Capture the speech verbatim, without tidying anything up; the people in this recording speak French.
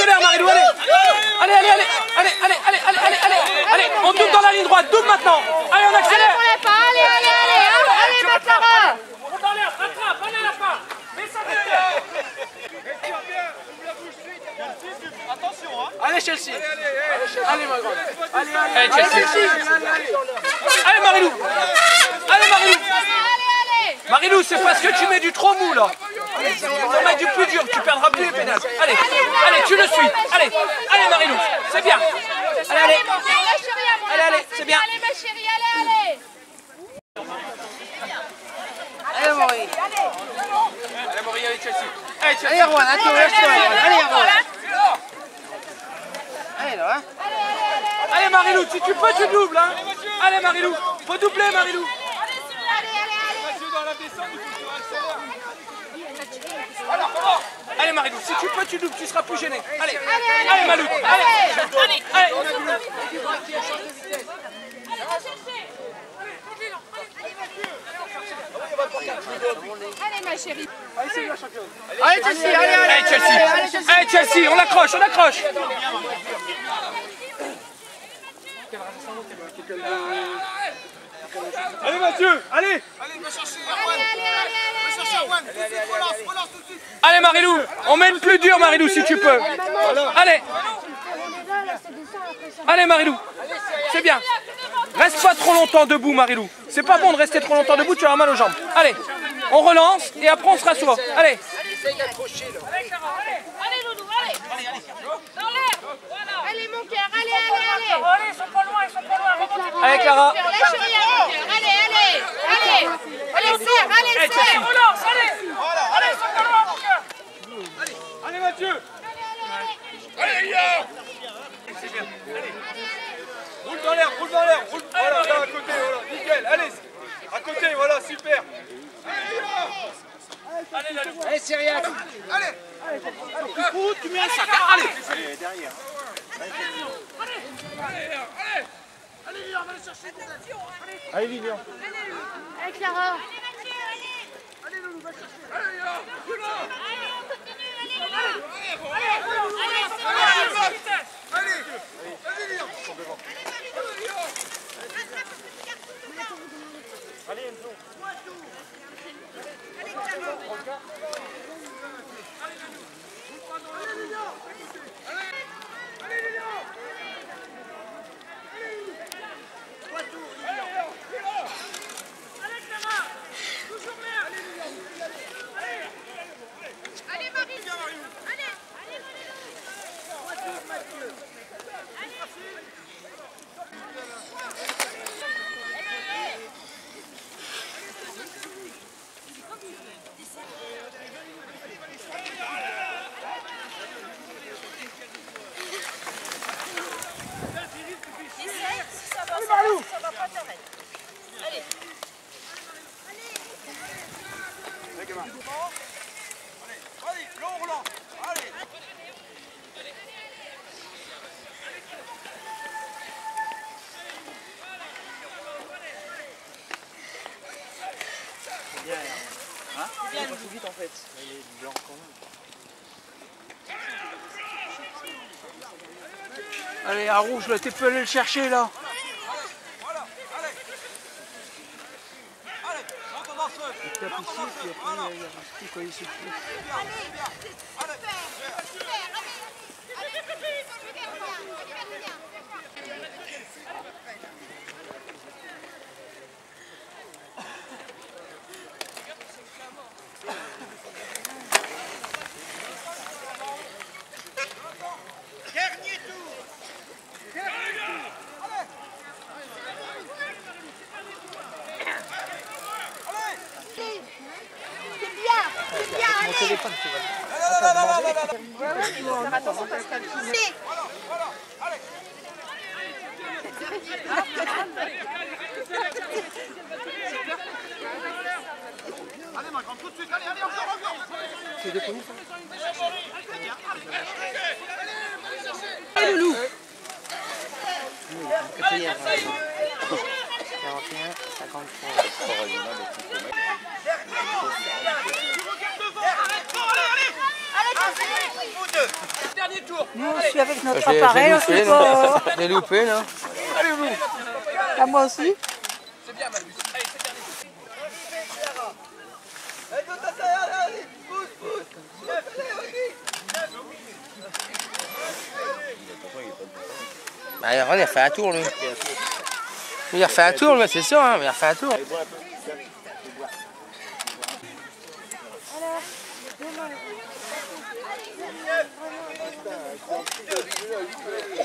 accélère Marilou, allez. Allez, allez, allez, allez, allez, allez, allez, allez, allez, allez, on double dans la ligne droite, double maintenant. Allez, on accélère. Allez, allez, allez, allez, allez, ma Clara. On dans l'air, rattrape, allez la fin. Mets ça derrière. Attention, hein. Allez Chelsea. Allez ma grande. Allez, allez, allez Chelsea. Allez Marilou. Allez Marilou. Marilou, c'est parce que tu mets du trop mou là. On met du plus dur, tu perdras plus les pénales. Allez, allez, tu le suis. Allez, allez Marilou, c'est bien. Allez, allez. Allez, allez, c'est bien. Allez ma chérie, allez, allez. Allez Maurice. Allez Maurice, allez Chelsea. Allez Chelsea. Allez Erwan, attends, lâche-toi. Allez Erwan. Allez là. Allez Marilou, si tu peux, tu doubles. Hein. Allez Marilou, faut doubler Marilou. Allez Marilou, si tu peux, tu doubles, tu seras plus gêné. Allez, allez, allez Malou, allez, allez, allez. Allez ma chérie. Allez Chelsea, allez, allez. Allez Chelsea, allez Chelsea, on l'accroche, on l'accroche. Allez Mathieu, allez. Allez, allez, allez, allez. Allez Marilou, on mène plus dur Marilou si tu peux. Allez. Allez Marilou, c'est bien. Reste pas trop longtemps debout Marilou. C'est pas bon de rester trop longtemps debout, tu auras mal aux jambes. Allez, on relance et après on se rassoit. Allez. Allez Loulou, allez. Dans l'air. Voilà. Allez mon cœur, allez, allez, allez. Allez, ils sont pas loin, ils sont pas loin. Allez Clara. La chérie, mon cœur. Allez, allez, allez. Allez, serre, allez, serre. Relance, allez. Allez, ils sont pas loin mon cœur. Allez, allez Mathieu. Allez les gars. C'est bien. Allez. Roule dans l'air, roule dans l'air. Roule. Voilà, là à côté, voilà. Nickel. Allez. À côté, voilà, super. Allez, allez, Allez Cyriac. allez. Allez, tu mets un sac, hein. Allez. Allez, derrière. Allez, allez. Allez, Lilian, on va aller chercher. Allez, Lilian. Allez Clara. Allez, Loulou, va chercher. Allez, Lilian. Lilian. Allez, vas-y, Lilian. Allez, Enzo. Allez Marie. Allez. Allez, long roulant. Allez. Bien, hein? Il est pas tout vite en fait. Il est blanc quand même. Allez, à rouge, là, tu peux aller le chercher, là. Voilà, allez. Allez, rentre dans ce feu. Il tape ici, puis après, il y a un petit quoi, il se fout. Dernier tour. Dernier tour. Allez. C'est bien, c'est bien, Mon téléphone, tu vois. faire attention parce qu'elle filme. Voilà, allez. Allez ma grande, tout de suite, allez, allez, encore, encore. C'est des premiers, ça? Allez Loulou. Quatrième. quarante et un, cinquante-trois. Sport régional, le petit Tu regardes devant, arrête, allez, allez. Dernier tour. Nous, on suit avec notre J'ai appareil, on loupé, suit non. pas. J'ai loupé, non. Allez, Loulou. Ah, moi aussi. C'est bien, Malbus. Allez, c'est dernier tour. Bah, il a refait un tour, lui. Il a refait un tour, mais c'est sûr, hein, il a refait un tour. Alors,